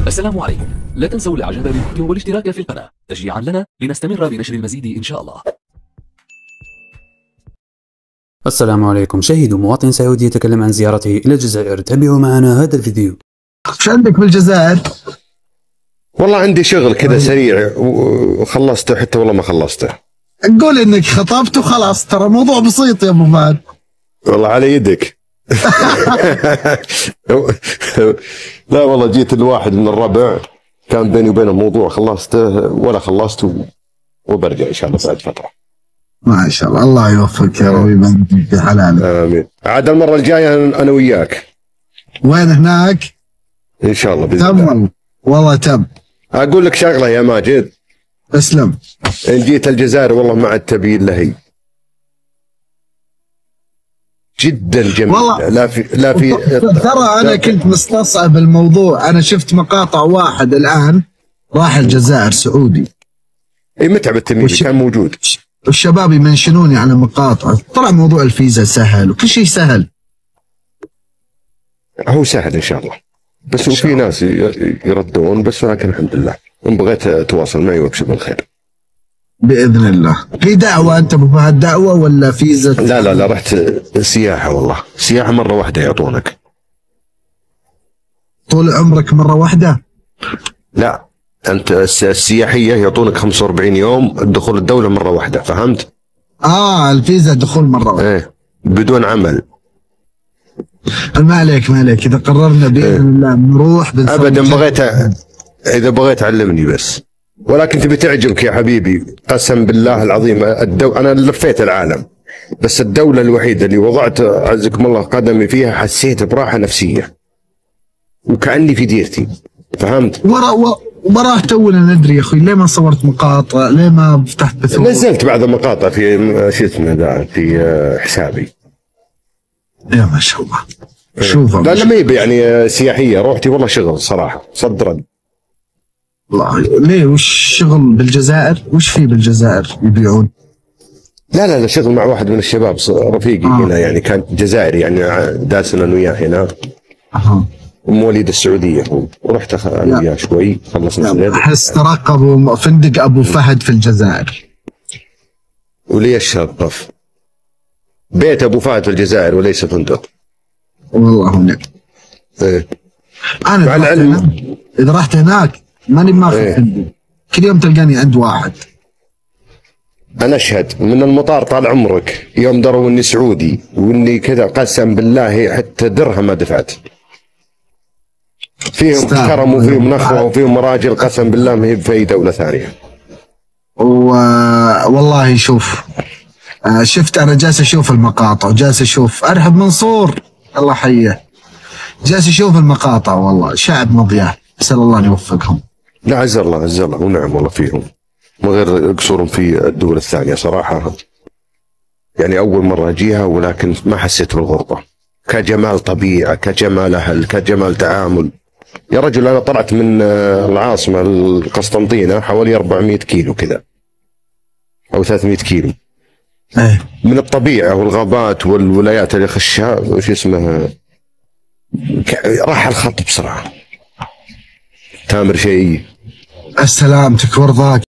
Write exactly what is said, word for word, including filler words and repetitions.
السلام عليكم. لا تنسوا الاعجاب بالفيديو والاشتراك في القناة تشجيعا لنا لنستمر بنشر المزيد ان شاء الله. السلام عليكم. شهيد مواطن سعودي يتكلم عن زيارته إلى الجزائر. تابعوا معنا هذا الفيديو. ايش عندك بالجزائر؟ والله عندي شغل كذا سريع وخلصته، حتى والله ما خلصته. قول انك خطبت وخلاص، ترى الموضوع بسيط يا ابو فهد. والله على يدك. لا والله جيت الواحد من الربع كان بيني وبينه موضوع، خلصته ولا خلصته وبرجع ان شاء الله بعد فتره. ما شاء الله، الله يوفقك يا رب ويبارك في حلالك. امين. عاد المره الجايه انا وياك. وين هناك؟ ان شاء الله باذن تم الله. والله تم. اقول لك شغله يا ماجد. اسلم. ان جيت الجزائر والله ما عاد تبي الا هي. جدا جميل. والله لا في لا في ترى انا كنت مستصعب الموضوع. انا شفت مقاطع واحد الان راح الجزائر سعودي. اي متعب التميمي وش... كان موجود. والشباب يمنشنوني على مقاطع، طلع موضوع الفيزا سهل وكل شيء سهل. هو سهل ان شاء الله، بس وفي ناس يردون، بس ولكن الحمد لله. ان بغيت تواصل معي وابشر بالخير باذن الله. هي دعوه انت ابو فهد، دعوه ولا فيزا؟ لا لا لا، رحت سياحه. والله سياحه مره واحده يعطونك. طول عمرك مره واحده؟ لا، انت السياحيه يعطونك خمسة وأربعين يوم، دخول الدوله مره واحده، فهمت؟ اه الفيزا دخول مره واحده. ايه بدون عمل. ما عليك ما عليك، اذا قررنا باذن الله نروح ابدا. بغيت اذا بغيت علمني بس، ولكن تبي تعجبك يا حبيبي. قسم بالله العظيم الدو... انا لفيت العالم، بس الدوله الوحيده اللي وضعت عزكم الله قدمي فيها حسيت براحه نفسيه وكاني في ديرتي، فهمت؟ ورا وراه تونا ندري يا اخوي. ليه ما صورت مقاطع؟ ليه ما فتحت بثوث؟ نزلت بعض المقاطع في شو اسمه ذا، في حسابي. يا ما شاء الله. شوف لا لا، ما يبي يعني سياحيه، روحتي والله شغل صراحه صدرا. الله. ليه؟ وش شغل بالجزائر؟ وش في بالجزائر يبيعون؟ لا لا لا، شغل مع واحد من الشباب رفيقي آه. هنا يعني، كان جزائري يعني، داسنا انا وياه هنا. اها. مواليد السعوديه هو، ورحت انا وياه شوي، خلصنا. احس ترقبوا فندق ابو فهد في الجزائر. وليش شرف؟ بيت ابو فهد في الجزائر وليس فندق. والله هناك. ايه. انا مع العلم اذا رحت هناك ماني ماخذ إيه؟ فندق، كل يوم تلقاني عند واحد. انا اشهد من المطار طال عمرك يوم دروا اني سعودي واني كذا، قسم بالله حتى درهم ما دفعت. فيهم كرم وفيهم نخوه وفيهم مراجل، قسم بالله ما هي في اي دوله ثانيه. و... والله شوف، شفت انا جالس اشوف المقاطع وجالس اشوف ارهب منصور الله يحييه، جالس اشوف المقاطع. والله شعب مضياف، اسال الله ان يوفقهم. لا عز الله عز الله، ونعم والله فيهم، من غير قصورهم في الدول الثانيه صراحه. يعني اول مره اجيها ولكن ما حسيت بالغربه، كجمال طبيعه، كجمال اهل، كجمال تعامل. يا رجل انا طلعت من العاصمه القسطنطينه حوالي أربعمئة كيلو كذا او ثلاثمئة كيلو. ايه. من الطبيعه والغابات والولايات اللي خشها وش اسمه، راح الخط بسرعه. تامر شيء. سلامتك ورضاك.